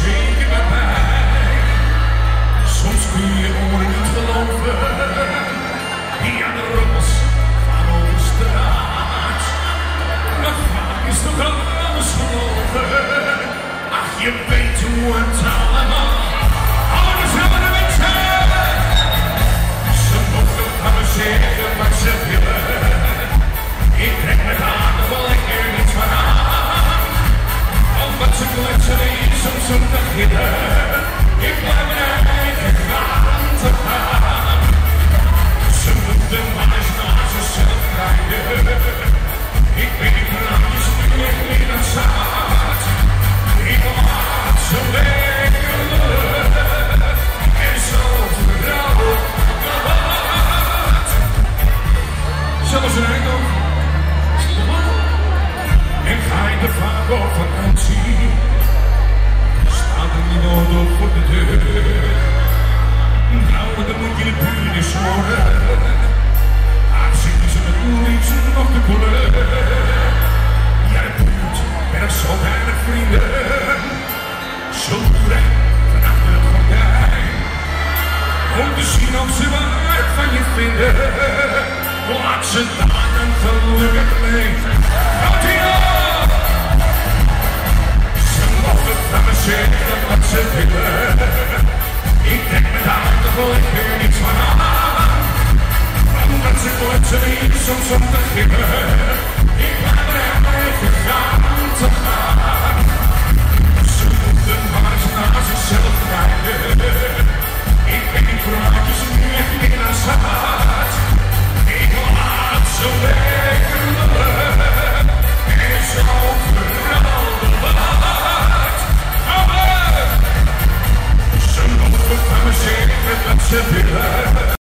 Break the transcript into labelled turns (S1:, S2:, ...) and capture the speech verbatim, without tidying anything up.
S1: zeker bij mij. Soms kun je je oren niet geloven. Die aan de rommels gaan over straat. Maar vaak is toch alles gelogen. Ach, je weet hoe het allemaal. Alles hebben we zijn. Ze mogen van me zeggen wat ze willen. Ik trek met haar wel lekker niets van aan. Al wat ze kletsen is soms om te gillen. Ik blijf mijn eigen gaan te gaan. Ze moeten maar eens naar zichzelf kijken. Ik ben niet praatjes meer in het zaad. Ik laat ze wegelen. En zo verrouwen gelaat. Zelfs een eind ook. En ga je er vaak op vakantie, staat er niet nodig voor de deur. Nou, dan moet je de buurt eens horen. Daar zitten ze met niets nog te koelen. Ja, de buurt, er heeft zo weinig vrienden. Zo loeren vanaf het gordijn. Om te zien of ze wat van je vinden. Laat ze daar dan gelukkig mee. Houd die op! Ze mogen van me zeggen wat ze willen. Ik denk met haar toch wel lekker niets van aan. Omdat ze kletsen hier soms om te gillen. Ik blijf er eigen gaan te gaan. Ze moeten maar eens naar zichzelf kijken. Ik ben niet praatjes meer in haar zaad. Ik laat ze weggelullen. En zo vooral de laat. Ze mogen van me zeggen wat ze willen.